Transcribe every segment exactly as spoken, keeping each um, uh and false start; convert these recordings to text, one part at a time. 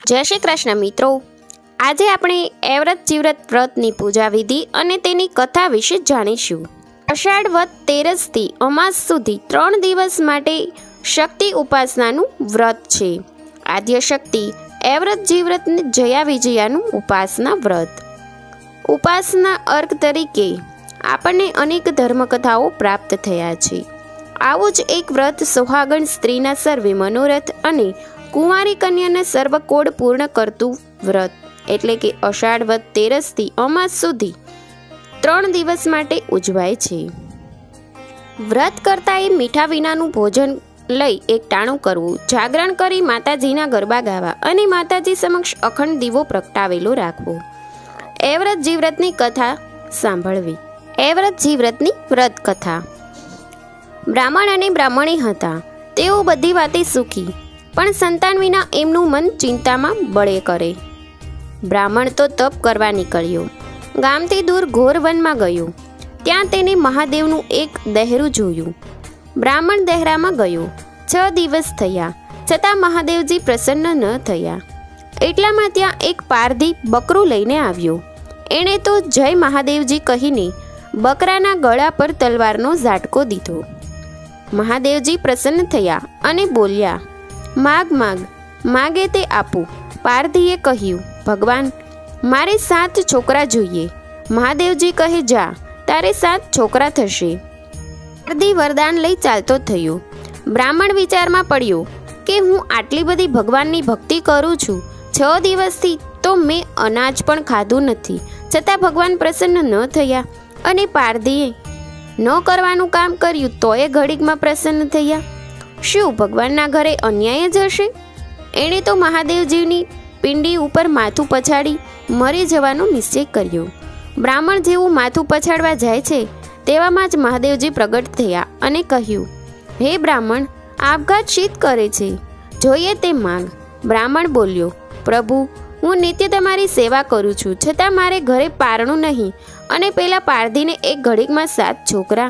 જય શ્રી કૃષ્ણ મિત્રો, આજે આપણે એવ્રત જીવ્રત વ્રતની પૂજા વિધિ અને તેની કથા વિશે જાણીશું. અષાઢ વદ તેરસથી અમાસ સુધી ત્રણ દિવસ માટે શક્તિ ઉપાસનાનું વ્રત છે. આદ્ય શક્તિ એવ્રત જીવ્રત જયા વિજયાનું ઉપાસના વ્રત. ઉપાસના અર્ક તરીકે આપણને અનેક ધર્મકથાઓ પ્રાપ્ત થયા છે. આવું જ એક વ્રત સુહાગણ સ્ત્રીના સર્વે મનોરથ અને કુંવારી કન્યાના સર્વ કોડ પૂર્ણ કરતું વ્રત એટલે કે અષાઢ વદ તેરસથી અમાસ સુધી ત્રણ દિવસ માટે ઉજવાય છે. વ્રત કરતા એ મીઠા વિનાનું ભોજન લઈ એકટાણું કરવું, જાગરણ કરી માતાજીના ગરબા ગાવા અને માતાજી સમક્ષ અખંડ દીવો પ્રગટાવેલો રાખવો. એવ્રત જીવ્રતની કથા સાંભળવી. એવ્રત જીવ્રતની વ્રત કથા. બ્રાહ્મણ અને બ્રાહ્મણી હતા. તેઓ બધી વાતે સુખી, પણ સંતાન વિના એમનું મન ચિંતામાં બળે કરે. બ્રાહ્મણ તો તપ કરવા નીકળ્યો. ગામથી દૂર ઘોર વનમાં ગયો. ત્યાં તેને મહાદેવનું એક દહેરું જોયું. બ્રાહ્મણ દહેરામાં ગયો. છ દિવસ થયા છતાં મહાદેવજી પ્રસન્ન ન થયા. એટલામાં ત્યાં એક પારધી બકરું લઈને આવ્યો. એણે તો જય મહાદેવજી કહીને બકરાના ગળા પર તલવારનો ઝાટકો દીધો. મહાદેવજી પ્રસન્ન થયા અને બોલ્યા, માગ માગ, માગે તે આપું. પારધીએ કહ્યું, ભગવાન, મારે સાત છોકરા જોઈએ. મહાદેવજી કહે, જા, તારે સાત છોકરા થશે. પારધી વરદાન લઈ ચાલતો થયો. બ્રાહ્મણ વિચારમાં પડ્યો કે હું આટલી બધી ભગવાનની ભક્તિ કરું છું, છ દિવસથી તો મેં અનાજ પણ ખાધું નથી, છતાં ભગવાન પ્રસન્ન ન થયા. અને પારધીએ ન કરવાનું કામ કર્યું તોય ઘડીકમાં પ્રસન્ન થયા. શું ભગવાનના ઘરે અન્યાય જ હશે? એણે તો મહાદેવજીની પિંડી ઉપર માથું પછાડી મરી જવાનો નિશ્ચય કર્યો. બ્રાહ્મણ જેવું માથું પછાડવા જાય છે તેવામાં જ મહાદેવજી પ્રગટ થયા અને કહ્યું, હે બ્રાહ્મણ, આપઘાત શીત કરે છે, જોઈએ તે માંગ. બ્રાહ્મણ બોલ્યો, પ્રભુ, હું નિત્ય તમારી સેવા કરું છું, છતાં મારે ઘરે પારણું નહીં અને પેલા પારધીને એક ઘડીકમાં સાત છોકરા.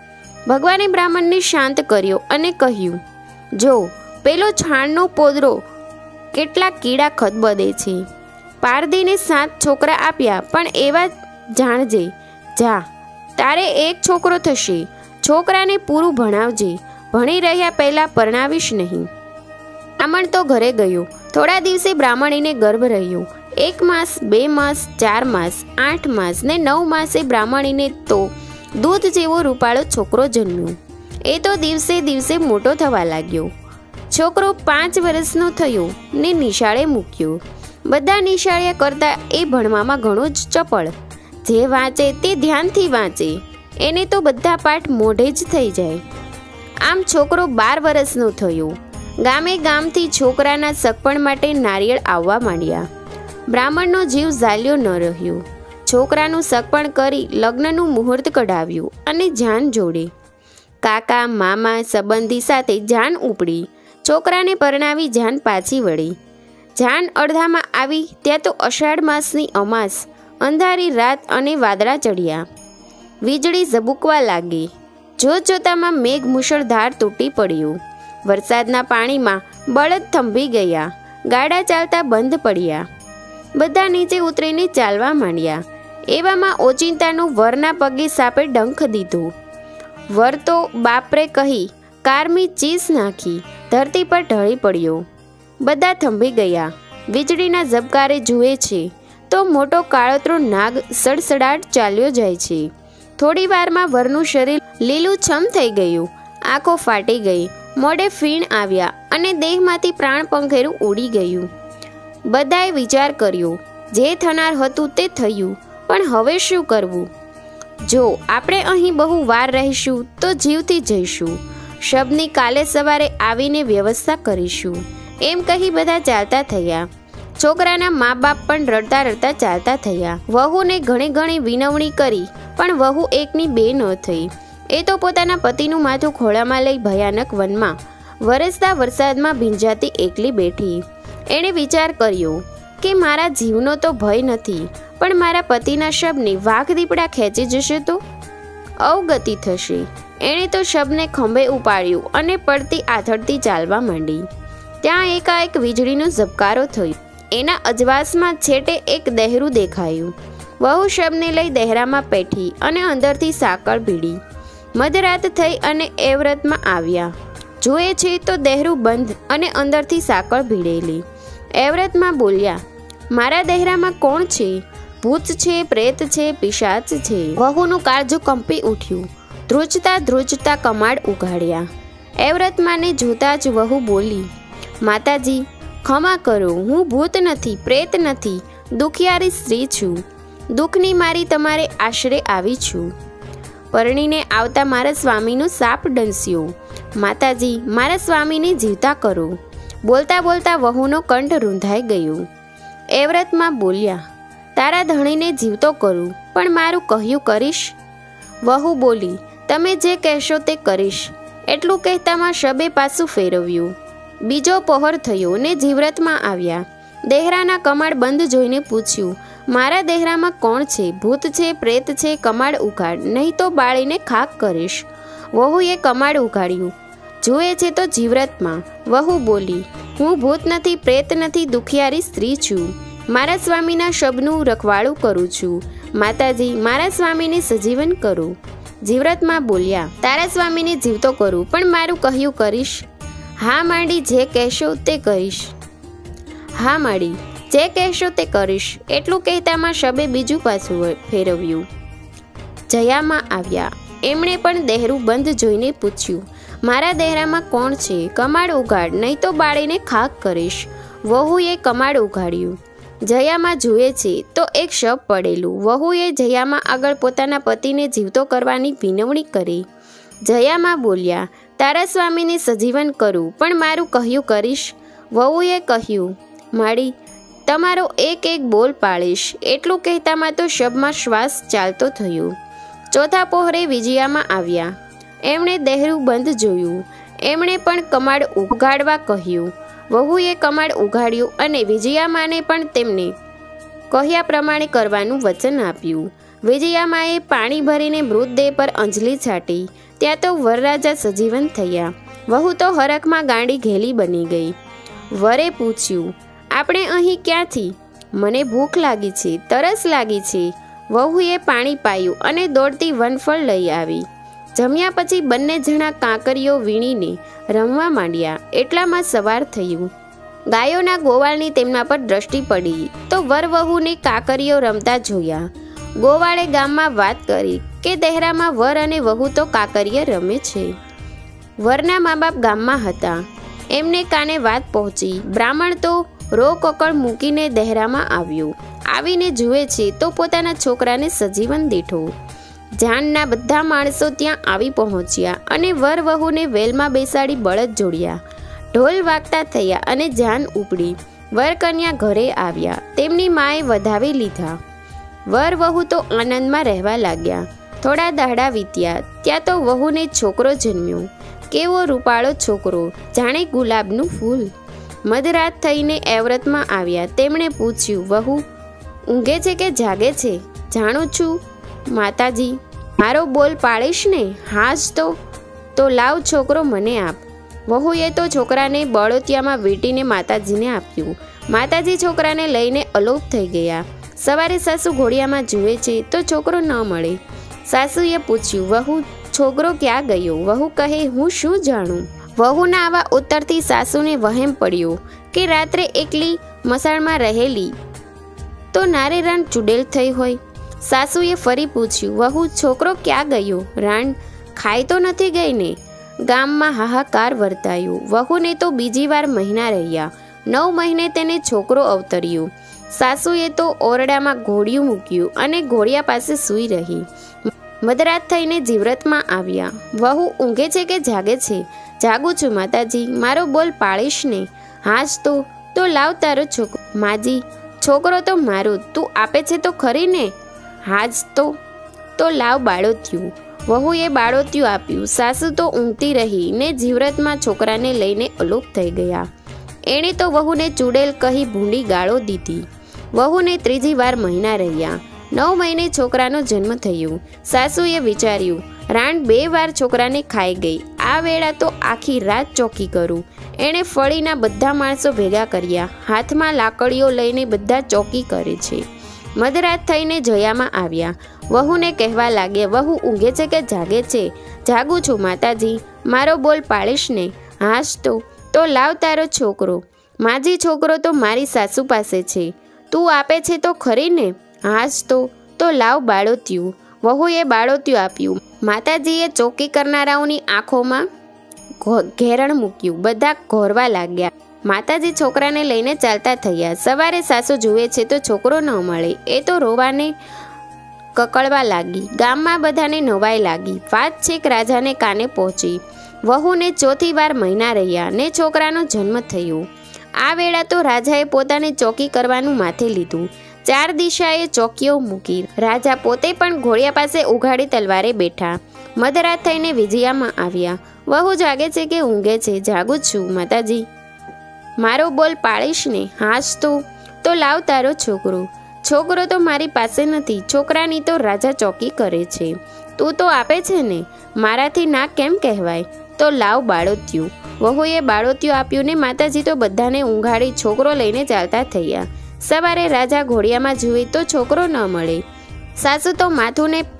ભગવાને બ્રાહ્મણને શાંત કર્યો અને કહ્યું, જો પેલો છાણનો પોદરો કેટલા કીડા ખદબદે છે. પારધીને સાત છોકરા આપ્યા, પણ એવા જાણજે, જા, તારે એક છોકરો થશે. છોકરાને પૂરું ભણાવજે, ભણી રહ્યા પહેલાં પરણાવીશ નહીં. બ્રાહ્મણ તો ઘરે ગયો. થોડા દિવસે બ્રાહ્મણીને ગર્ભ રહ્યો. એક માસ, બે માસ, ચાર માસ, આઠ માસ ને નવ માસે બ્રાહ્મણીને તો દૂધ જેવો રૂપાળો છોકરો જન્મ્યો. એ તો દિવસે દિવસે મોટો થવા લાગ્યો. છોકરો પાંચ વર્ષનો થયો ને નિશાળે મૂક્યો. બધા નિશાળ્યા કરતાં એ ભણવામાં ઘણો જ ચપળ. જે વાંચે તે ધ્યાનથી વાંચે. એને તો બધા પાઠ મોઢે જ થઈ જાય. આમ છોકરો બાર વર્ષનો થયો. ગામે ગામથી છોકરાના સગપણ માટે નારિયેળ આવવા માંડ્યા. બ્રાહ્મણનો જીવ ઝાલ્યો ન રહ્યો. છોકરાનું સગપણ કરી લગ્નનું મુહૂર્ત કઢાવ્યું અને જાન જોડે. કાકા, મામા, સંબંધી સાથે જાન ઉપડી. છોકરાને પરણાવી જાન પાછી વળી. જાન અડધામાં આવી ત્યાં તો અષાઢ માસની અમાસ, અંધારી રાત અને વાદળા ચડ્યા. વીજળી ઝબૂકવા લાગી. જોત જોતામાં મેઘ મુશળધાર તૂટી પડ્યું. વરસાદના પાણીમાં બળદ થંભી ગયા. ગાડા ચાલતા બંધ પડ્યા. બધા નીચે ઉતરીને ચાલવા માંડ્યા. એવામાં ઓચિંતાનું વરના પગે સાપે ડંખ દીધું. વર તો બાપરે કહી કારમી ચીસ નાખી ધરતી પર ઢળી પડ્યો. બધા થંભી ગયા. વીજળીના ઝબકારે જુએ છે તો મોટો કાળોતરો નાગ સડસડાટ ચાલ્યો જાય છે. થોડી વારમાં વરનું શરીર લીલું છમ થઈ ગયું. આંખો ફાટી ગઈ. મોઢે ફીણ આવ્યા અને દેહમાંથી પ્રાણ પંખેરું ઉડી ગયું. બધાએ વિચાર કર્યો, જે થનાર હતું તે થયું, પણ હવે શું કરવું? જો આપણે અહીં બહુ વાર રહીશું તો જીવથી જઈશું. શબની કાલે સવારે આવીને વ્યવસ્થા કરીશું, એમ કહી બધા ચાલતા થયા. છોકરાના મા બાપ પણ રડતા રડતા ચાલતા થયા. વહુને ઘણી ઘણી વિનવણી કરી, પણ વહુ એકની બે ન થઈ. એ તો પોતાના પતિનું માથું ખોળામાં લઈ ભયાનક વનમાં વરસતા વરસાદમાં ભીંજાતી એકલી બેઠી. એણે વિચાર કર્યો કે મારા જીવનો તો ભય નથી, પણ મારા પતિના શબને વાઘ દીપડા ખેંચી જશે તો અવગતિ થશે. એણે તો શબને ખંભે ઉપાડ્યું અને પડતી આથડતી ચાલવા માંડી. ત્યાં એકાએક વીજળીનો ઝબકારો થયો. એના અજવાસમાં છેટે એક દહેરું દેખાયું. વહુ શબને લઈ દહેરામાં પેઠી અને અંદરથી સાંકળ ભીડી. મધરાત થઈ અને એ વ્રતમાં આવ્યા. જુએ છે તો દહેરું બંધ અને અંદરથી સાંકળ ભીડેલી. એ વ્રતમાં બોલ્યા, મારા દહેરામાં કોણ છે? ભૂત છે, પ્રેત છે, પિશાચ છે? વહુનું કાળજું કંપી ઉઠ્યું. ધ્રુજતા ધ્રુજતા કમાડ ઉઘાડ્યા. એ વ્રતમાંને જોતા જ વહુ બોલી, માતાજી ક્ષમા કરો, હું ભૂત નથી, પ્રેત નથી, દુખિયારી સ્ત્રી છું. દુઃખની મારી તમારે આશરે આવી છું. પરણીને આવતા મારા સ્વામીનો સાપ ડંસ્યો. માતાજી મારા સ્વામીને જીવતા કરો. બોલતા બોલતા વહુનો કંઠ રૂંધાઈ ગયો. એ વ્રતમાં બોલ્યા, તારા ધણીને જીવતો કરું, પણ મારું કહ્યું કરીશ? વહુ બોલી, તમે જે કહેશો તે કરીશ. એટલું કહેતામાં શબે પાછું ફેરવ્યું. બીજો પહોર થયો ને જીવ્રતમાં આવ્યા. દહેરાના કમાડ બંધ જોઈને પૂછ્યું, મારા દહેરામાં કોણ છે? ભૂત છે, પ્રેત છે? કમાડ ઉઘાડ, નહીં તો બાળીને ખાક કરીશ. વહુએ કમાડ ઉઘાડ્યું. જુએ છે તો જીવ્રતમાં. વહુ બોલી, હું ભૂત નથી, પ્રેત નથી, દુખિયારી સ્ત્રી છું. મારા સ્વામીના શબનું રખવાળું કરું છું. માતાજી મારા સ્વામીને સજીવન કરો. જીવ્રતમાં બોલ્યા, તારા સ્વામીને જીવતો કરું, પણ મારું કહ્યું કરીશ? હા માંડી, જે કહેશો તે કરીશ. હા માડી, જે કહેશો તે કરીશ. એટલું કહેતામાં શબે બીજું પાછું ફેરવ્યું. જયામાં આવ્યા. એમણે પણ દહેરું બંધ જોઈને પૂછ્યું, મારા દહેરામાં કોણ છે? કમાડ ઉઘાડ, નહીં તો બાળીને ખાક કરીશ. વહુએ કમાડ ઉઘાડ્યું. જયામાં જુએ છે તો એક શબ પડેલું. વહુએ જયામાં આગળ પોતાના પતિને જીવતો કરવાની વિનવણી કરી. જયામાં બોલ્યા, તારા સ્વામીને સજીવન કરું, પણ મારું કહ્યું કરીશ? વહુએ કહ્યું, માડી તમારો એક એક બોલ પાળીશ. એટલું કહેતામાં તો શબમાં શ્વાસ ચાલતો થયો. ચોથા પહોરે વિજયામાં આવ્યા. એમણે દહેરું બંધ જોયું. એમણે પણ કમાડ ઉઘાડવા કહ્યું. વહુએ કમાડ ઉઘાડ્યું અને વિજયામાને પણ તેમને કહ્યા પ્રમાણે કરવાનું વચન આપ્યું. વિજયામાએ પાણી ભરીને મૃતદેહ પર અંજલિ છાંટી. ત્યાં તો વરરાજા સજીવન થયા. વહુ તો હરખમાં ગાંડી ઘેલી બની ગઈ. વરે પૂછ્યું, આપણે અહીં ક્યાંથી? મને ભૂખ લાગી છે, તરસ લાગી છે. વહુએ પાણી પાયું અને દોડતી વનફળ લઈ આવી. જમ્યા પછી બંને જણા કાંકરીઓ વીણીને રમવા માંડ્યા. એટલામાં સવાર થયું. ગાયોના ગોવાળની તેમના પર દ્રષ્ટિ પડી તો વર વહુને કાંકરીઓ રમતા જોયા. ગોવાળે ગામમાં વાત કરી કે દહેરામાં વર અને વહુ તો કાંકરીએ રમે છે. વરના મા બાપ ગામમાં હતા. એમને કાને વાત પહોંચી. બ્રાહ્મણ તો રો કકળ મૂકીને દહેરામાં આવ્યો. આવીને જુએ છે તો પોતાના છોકરાને સજીવન દીઠો. જાનના બધા માણસો ત્યાં આવી પહોંચ્યા અને વર વહુને વેલમાં બેસાડી બળદ જોડ્યા. ઢોલ વાગતા થયા અને જાન ઉપડી. વર કન્યા ઘરે આવ્યા. તેમની માએ વધાવી લીધા. વર વહુ તો આનંદમાં રહેવા લાગ્યા. થોડા દાડા વીત્યા. ત્યાં તો વહુને છોકરો જન્મ્યો. કેવો રૂપાળો છોકરો, જાણે ગુલાબનું ફૂલ. મધરાત થઈને એવ્રતમાં આવ્યા. તેમણે પૂછ્યું, વહુ ઊંઘે છે કે જાગે છે? જાણું છું માતાજી. મારો બોલ પાળીશ ને? હા જ તો તો લાવ છોકરો મને આપ. વહુએ તો છોકરાને બળોતિયામાં વીંટીને માતાજીને આપ્યું. માતાજી છોકરાને લઈને અલોપ થઈ ગયા. સવારે સાસુ ઘોડિયામાં જુએ છે તો છોકરો ન મળે. સાસુએ પૂછ્યું, વહુ છોકરો ક્યાં ગયો? વહુ કહે, હું શું જાણું. વહુના આવા ઉત્તરથી સાસુને વહેમ પડ્યો કે રાત્રે એકલી મસાણમાં રહેલી તો નારે રાણ ચુડેલ થઈ હોય. સાસુએ ફરી પૂછ્યું, વહુ છોકરો ક્યાં ગયો? રાણ ખાઈ તો નથી ગઈ ને? ગામમાં હાહાકાર વર્તાયો. વહુને તો બીજી વાર મહિના રહ્યા. નવ મહિને તેને છોકરો અવતર્યો. સાસુએ તો ઓરડામાં ઘોડિયું મૂક્યું અને ઘોડિયા પાસે સૂઈ રહી. મધરાત થઈને જીવ્રતમાં આવ્યા. વહુ ઊંઘે છે કે જાગે છે? જાગું છું માતાજી. મારો બોલ પાળીશ ને? હા જ તો તો લાવ તારો છોકરો. માજી છોકરો તો મારું, તું આપે છે તો ખરી ને? હા જ તો તો લાવ બાળોત્યું. વહુએ બાળોત્યું આપ્યું. સાસુ તો ઊંઘતી રહી ને જીવ્રતમાં છોકરાને લઈને અલોપ થઈ ગયા. એણે તો વહુને ચૂડેલ કહી ભૂંડી ગાળો દીધી. વહુને ત્રીજી વાર મહિના રહ્યા. નવ મહિને છોકરાનો જન્મ થયો. સાસુએ વિચાર્યું, રાણ બે વાર છોકરાને ખાઈ ગઈ. આ વેળા તો આખી રાત ચોકી કરું. એણે ફળીના બધા માણસો ભેગા કર્યા. હાથમાં લાકડીઓ લઈને બધા ચોકી કરે છે. મધરાત થઈને જયામાં આવ્યા. વહુને કહેવા લાગ્યા, વહુ ઊંઘે છે કે જાગે છે? જાગું છું માતાજી. મારો બોલ પાડીશ ને? હાશ તો તો લાવ તારો છોકરો. માજી છોકરો તો મારી સાસુ પાસે છે. તું આપે છે તો ખરી ને? હાશ તો તો લાવ બાળોત્યું. વહુએ બાળોત્યું આપ્યું. માતાજીએ ચોકી કરનારાઓની આંખોમાં ઘેરણ મૂક્યું. બધા ઘોરવા લાગ્યા. માતાજી છોકરાને લઈને ચાલતા થયા. સવારે સાસુ જુએ છે તો છોકરો ન મળે. એ તો રોવાને કકળવા લાગી. ગામમાં બધાને નવાઈ લાગી. વાત છેક રાજાને કાને પહોંચી. વહુને ચોથી વાર મહિના રહ્યા ને છોકરાનો જન્મ થયો. આ વેળા તો રાજાએ પોતાને ચોકી કરવાનું માથે લીધું. ચાર દિશાએ ચોકીઓ મૂકી. રાજા પોતે પણ ઘોડિયા પાસે ઉઘાડી તલવારે બેઠા. મધરાત થઈને વિજયામાં આવ્યા. વહુ જાગે છે કે ઊંઘે છે? જાગું છું માતાજી. મારો બોલ પાડીશ ને? હાશ તો તો લાવ તારો છોકરો. છોકરો તો મારી પાસે નથી. છોકરાની તો રાજા ચોકી કરે છે. તું તો આપે છે ને? મારાથી ના કેમ કહેવાય? તો લાવ બાળોત્યું. વહુએ બાળોત્યું આપ્યું ને માતાજી તો બધાને ઊંઘાડી છોકરો લઈને ચાલતા થયા. સવારે રાજા ઘોડિયામાં જુએ તો છોકરો ન મળે. સાસુ તો માથું ને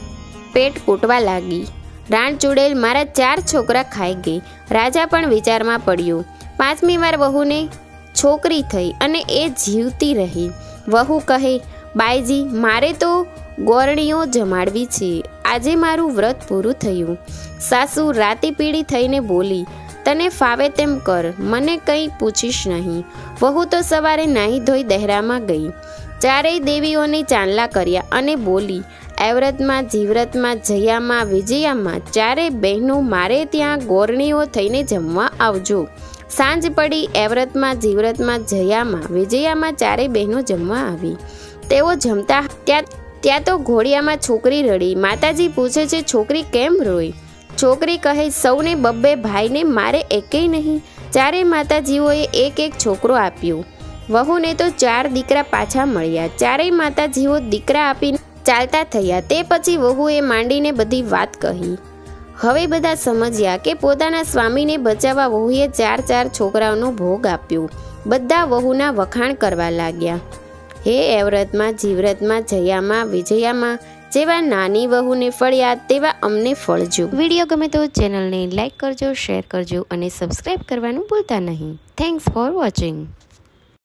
પેટ કૂટવા લાગી. રાણ ચૂડેલ મારા ચાર છોકરા ખાઈ ગઈ. રાજા પણ વિચારમાં પડ્યો. પાંચમી વાર વહુને છોકરી થઈ અને એ જીવતી રહી. વહુ કહે, બાઈજી મારે તો ગોરણીઓ જમાડવી છે. આજે મારું વ્રત પૂરું થયું. સાસુ રાતી પીળી થઈને બોલી, તને ફાવે તેમ કર, મને કંઈ પૂછીશ નહીં. વહુ તો સવારે નાહી ધોઈ દહેરામાં ગઈ. ચારેય દેવીઓને ચાંદલા કર્યા અને બોલી, એવ્રતમાં, જીવ્રતમાં, જયામાં, વિજયામાં ચારેય બહેનો મારે ત્યાં ગોરણીઓ થઈને જમવા આવજો. સાંજ પડી. એવ્રતમાં, જીવ્રતમાં, જયામાં, વિજયામાં ચારેય બહેનો જમવા આવી. તેઓ જમતા ત્યાં ત્યાં તો ઘોડિયામાં છોકરી રડી. માતાજી પૂછે છે, છોકરી કેમ રોઈ? છોકરી કહે, સૌને બબ્બે ભાઈને મારે એકેય નહીં. ચારે માતાજીઓએ એક એક છોકરો આપ્યો. વહુને તો ચાર દીકરા પાછા મળ્યા. ચારેય માતાજીઓ દીકરા આપીને ચાલતા થયા. તે પછી વહુએ માંડીને બધી વાત કહી. હવે બધા સમજ્યા કે પોતાના સ્વામીને બચાવવા વહુએ ચાર ચાર છોકરાઓનો ભોગ આપ્યો. બધા વહુના વખાણ કરવા લાગ્યા. હે એવ્રતમાં, જીવ્રતમાં, જયામાં, વિજયામાં જેવા નાની વહુને ફળ્યા તેવા અમને ફળજો. વિડીયો ગમે તો ચેનલને લાઈક કરજો, શેર કરજો અને સબસ્ક્રાઈબ કરવાનું ભૂલતા નહીં. Thanks for watching.